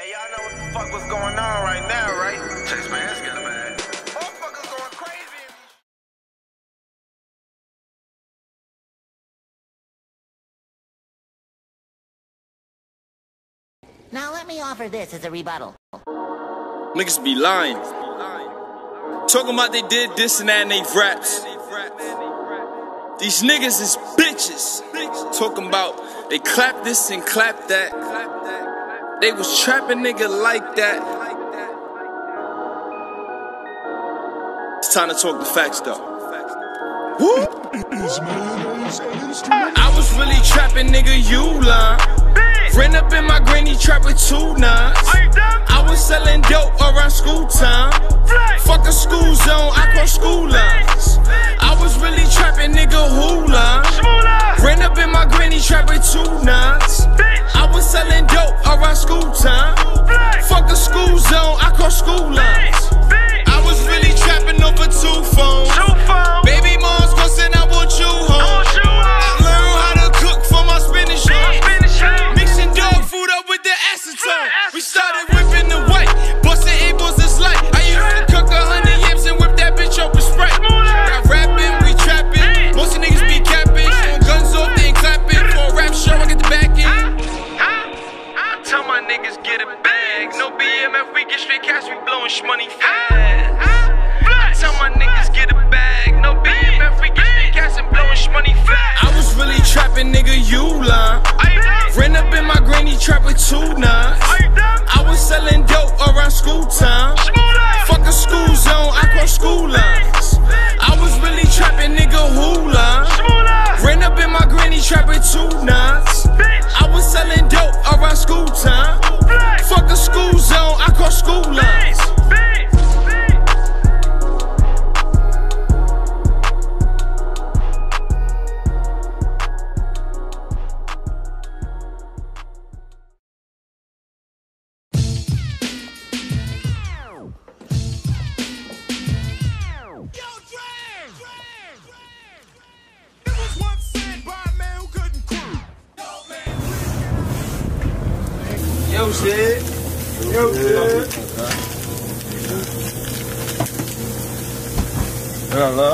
y'all know what the fuck was going on right now, right? Chase Bands got a bag. Motherfuckers going crazy. Now let me offer this as a rebuttal. Niggas be lying. Talking about they did this and that in they raps. These niggas is bitches. Talking about they clap this and clap that. They was trapping nigga like that. It's time to talk the facts though. Woo! I was really trapping, nigga, you lying. Ran up in my granny trap with 2 nines. I was selling dope around school time. Fuck a school zone, I cross school lines. I was really trapping, nigga, who line? Ran up in my granny trap with 2 nines. I was selling dope around school time. Fuck a school zone, I cross school lines. I was really trapping over 2 phones. Baby mom's gon' send I want you home. I learned how to cook for my Spanish home. Mixing dog food up with the acetone. We started whipping the white, busting A-balls this light. I used to cook 100 yams and whip that bitch up with Sprite. Got rapping, we trapping. Most of niggas be capping. Showing guns off, they ain't clapping. For a rap show, I get the back in. I tell my niggas get a bag. No BMF, we get straight cash, we blowing shmoney fast. I tell my niggas get a bag. No BMF, we get straight cash and blowing shmoney fast. I was really trapping, nigga, you lying. Ran up in my granny trap with 2 nines. I was selling dope around school time. Fuck a school zone, I cross school lines. I was really trapping, nigga, who line? Ran up in my granny trap with 2 nines. I was selling dope around school time. Fuck a school zone, I cross school lines. Yo, shit. Yo, shit. Hello.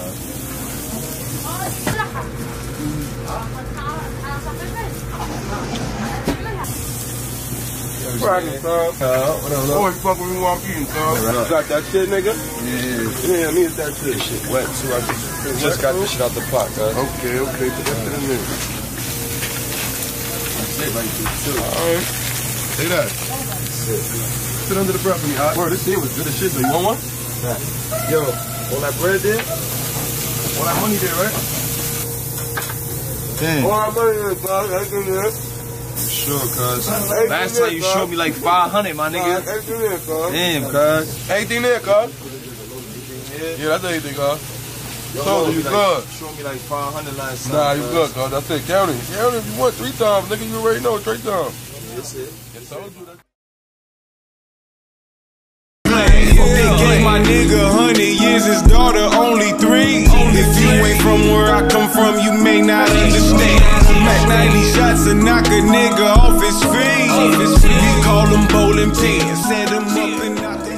Always fuck with me while I'm eating, son. Got that shit, nigga? Yeah. Yeah, I need that shit. This shit wet, too. I just got this shit out the pot, cuz. Okay, put that shit in there. That's it right there, too. Alright. Take that. Sit under the breath for me, hot. Bro, this thing was good as shit, though. You want one? Nah. Yo, all that bread there? All that money there, right? Damn. All that money there, dog. That's in there. Sure, cuz. Last time you showed me like 500, my nigga. Everything there, cuz. Damn, cuz. Everything there, cuz. Yeah, that's everything, cuz. So you good? Show me like 500 last time. Nah, you good, cuz. That's it. Count it. Count it if you want 3 times, nigga. You already know 3 times. That's it. Yes, I told you that. They gave my nigga 100 years, his daughter only 3. If you ain't from where I come from, you may not understand. Mac 90 shots to knock a nigga off his feet. We call them bowling pins, set him up and knock